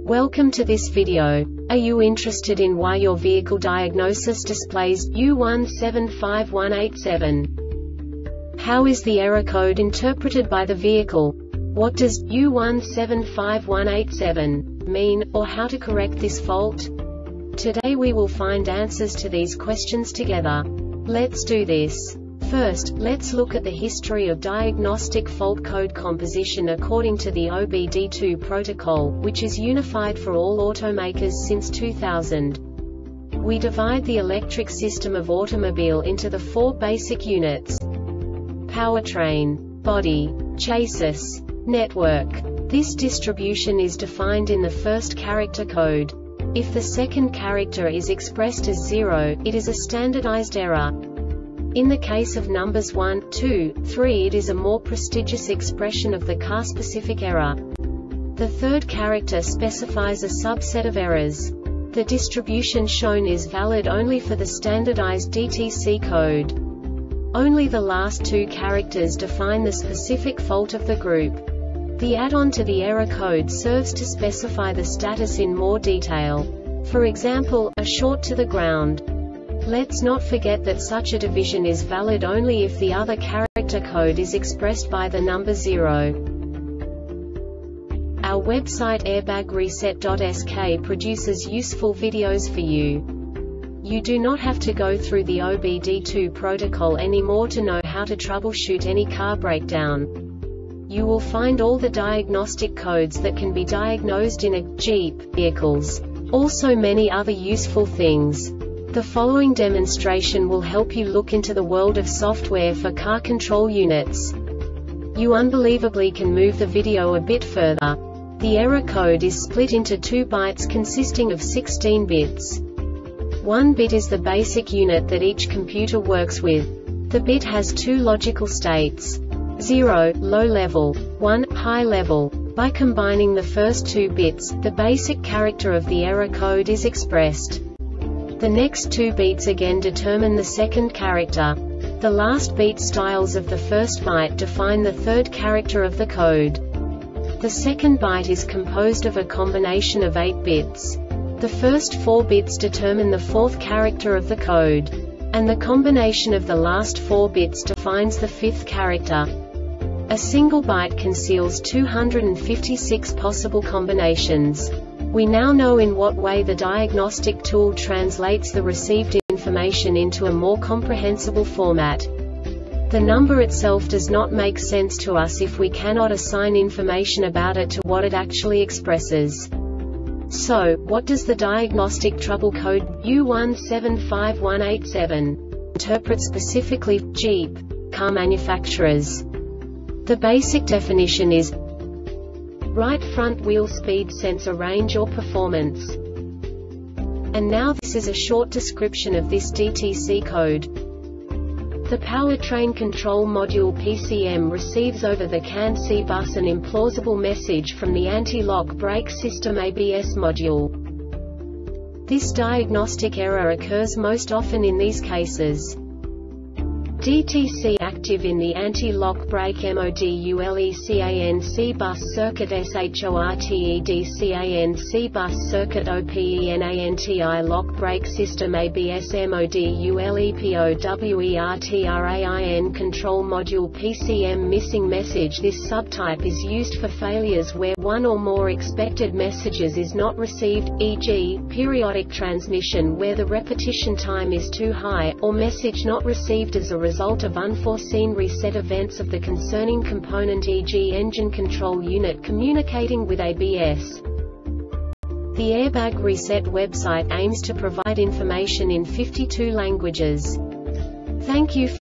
Welcome to this video. Are you interested in why your vehicle diagnosis displays U175187? How is the error code interpreted by the vehicle? What does U175187 mean, or how to correct this fault? Today we will find answers to these questions together. Let's do this. First, let's look at the history of diagnostic fault code composition according to the OBD2 protocol, which is unified for all automakers since 2000. We divide the electric system of automobile into the four basic units: powertrain, body, chassis, network. This distribution is defined in the first character code. If the second character is expressed as 0, it is a standardized error. In the case of numbers 1, 2, 3, it is a more prestigious expression of the car-specific error. The third character specifies a subset of errors. The distribution shown is valid only for the standardized DTC code. Only the last two characters define the specific fault of the group. The add-on to the error code serves to specify the status in more detail. For example, a short to the ground. Let's not forget that such a division is valid only if the other character code is expressed by the number 0. Our website airbagreset.sk produces useful videos for you. You do not have to go through the OBD2 protocol anymore to know how to troubleshoot any car breakdown. You will find all the diagnostic codes that can be diagnosed in a Jeep vehicles. Also many other useful things. The following demonstration will help you look into the world of software for car control units. You unbelievably can move the video a bit further. The error code is split into 2 bytes consisting of 16 bits. 1 bit is the basic unit that each computer works with. The bit has 2 logical states: 0, low level, 1, high level. By combining the first 2 bits, the basic character of the error code is expressed. The next 2 beats again determine the second character. The last beat styles of the first byte define the third character of the code. The second byte is composed of a combination of 8 bits. The first 4 bits determine the fourth character of the code. And the combination of the last 4 bits defines the fifth character. A single byte conceals 256 possible combinations. We now know in what way the diagnostic tool translates the received information into a more comprehensible format. The number itself does not make sense to us if we cannot assign information about it to what it actually expresses. So, what does the diagnostic trouble code U175187 interpret specifically for Jeep car manufacturers? The basic definition is right front wheel speed sensor range or performance. And now this is a short description of this DTC code. The Powertrain Control Module PCM receives over the CAN-C bus an implausible message from the anti-lock brake system ABS module. This diagnostic error occurs most often in these cases: DTC active in the anti-lock brake MODULECANC bus circuit SHORTEDCANC bus circuit OPENANTI lock brake system ABS MODULEPOWERTRAIN control module PCM missing message. This subtype is used for failures where one or more expected messages is not received, e.g., periodic transmission where the repetition time is too high, or message not received as a result of unforeseen reset events of the concerning component, e.g. engine control unit communicating with ABS. The Airbag Reset website aims to provide information in 52 languages. Thank you for